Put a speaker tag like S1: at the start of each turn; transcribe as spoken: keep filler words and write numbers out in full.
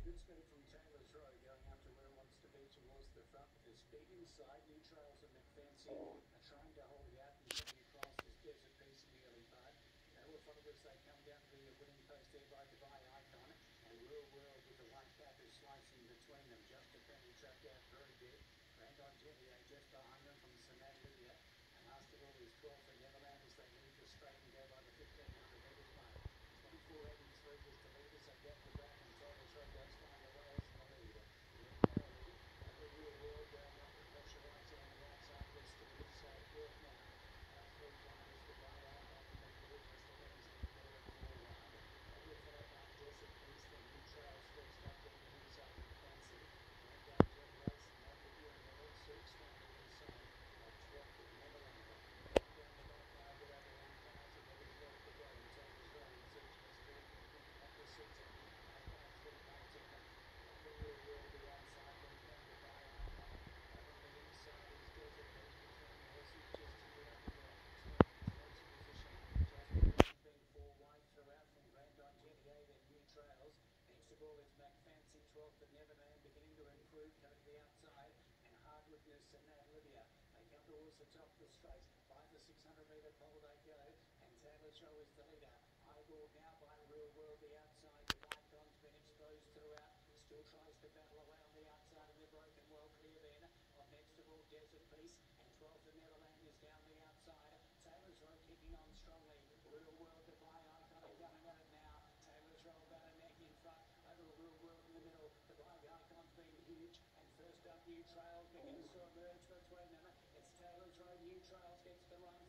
S1: Good speed from Taylor's Row going up to where it wants to be towards the front. There's speed inside. New Trails and McFancy are trying to hold it out and coming across this desert piece in the early part. They will follow as they come down to the winning post there by Dubai Icon and Real World with the white cap is slicing between them. Just a penny track out very deep. Brandon Gentier just behind them from Sonat Lydia. And last of all is twelve for Neverland as they leave the straight and go by the fifteen hundred metres mark. twenty-four eighty-three is the leaders. They get the back and Taylor's Row does find a way as the lead. Lead narrowly. And the Real World going up the pressure right on the outside. West to the inside. Fourth now. Our three drivers the by Icon and the four just the legs in the middle of the four wide. They will follow by Desert Beast. Then New Trails first up on the inside with Fancy. Went down Jet Race and that will be in the lead. Silk standing inside. At twelfth with Neverland. Down the back now. Good over one cars and there is left to go. And Taylor's Row is each just fourth for picking up the season. Out by three nineteen. And the Real World the outside. Then come to buy Icon. And on the inside is Desert Beast between the horses just to the underground. Extending its racing position. Just behind being four wide throughout from Brandon Gentier. Then New Trails. Next of all is McFancy. twelfth at Neverland beginning to improve. Coming to the outside. And Hardwitness and Nat Lydia. They come towards the top of the straight. By the six hundred metre pole they go. And Taylor's Row is the leader. Eyeball now by Real World the outside. The Icon's been exposed throughout. Still tries to battle around the outside and they're broken well clear then. On next of all Desert Beast. And twelfth at Neverland is down the outside. Taylor's Row kicking on strongly. Real World to buy Icon are coming at it now. Taylor's Row about a neck in front. Over Real World in the middle. The buy Icon's been huge. And first up New Trails begins to emerge between them. It's Taylor's Row. New Trails gets the run